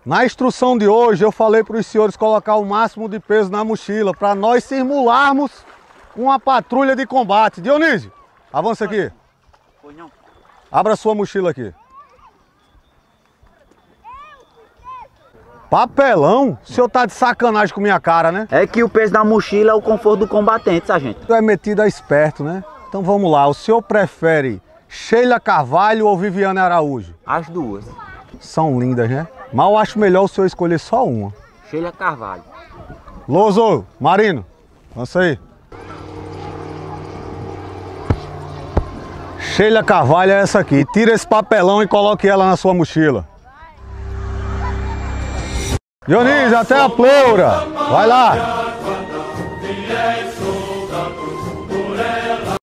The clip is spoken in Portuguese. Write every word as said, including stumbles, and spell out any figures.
Na instrução de hoje eu falei para os senhores colocar o máximo de peso na mochila para nós simularmos uma patrulha de combate. Dionísio, avança aqui. Abra sua mochila aqui. Papelão? O senhor tá de sacanagem com minha cara, né? É que o peso da mochila é o conforto do combatente, sargento. Tu é metido a esperto, né? Então vamos lá, o senhor prefere Sheila Carvalho ou Viviane Araújo? As duas. São lindas, né? Mas eu acho melhor o senhor escolher só uma. Sheila Carvalho. Loso, Marino, avança aí. Sheila Carvalho é essa aqui. Tira esse papelão e coloque ela na sua mochila. Dionísio, até a pleura. Vai lá.